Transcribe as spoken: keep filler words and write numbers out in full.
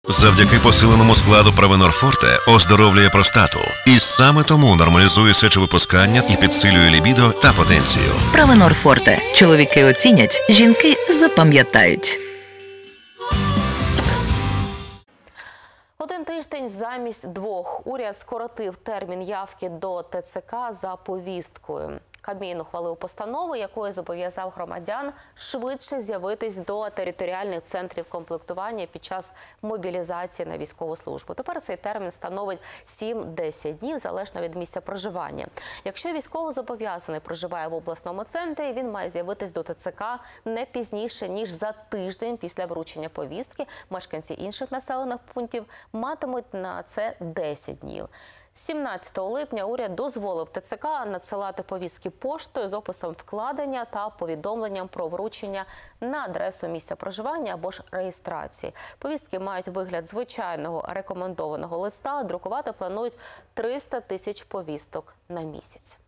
Завдяки посиленому складу Провенор Форте оздоровлює простату. І саме тому нормалізує сечовипускання і підсилює лібідо та потенцію. Провенор Форте. Чоловіки оцінять, жінки запам'ятають. Один тиждень замість двох. Уряд скоротив термін явки до Те Це Ка за повісткою. Кабмін ухвалив постанову, якою зобов'язав громадян швидше з'явитись до територіальних центрів комплектування під час мобілізації на військову службу. Тепер цей термін становить сім-десять днів, залежно від місця проживання. Якщо військовозобов'язаний проживає в обласному центрі, він має з'явитись до Те Це Ка не пізніше, ніж за тиждень після вручення повістки. Мешканці інших населених пунктів матимуть на це десять днів. сімнадцятого липня уряд дозволив Те Це Ка надсилати повістки поштою з описом вкладення та повідомленням про вручення на адресу місця проживання або ж реєстрації. Повістки мають вигляд звичайного рекомендованого листа. Друкувати планують триста тисяч повісток на місяць.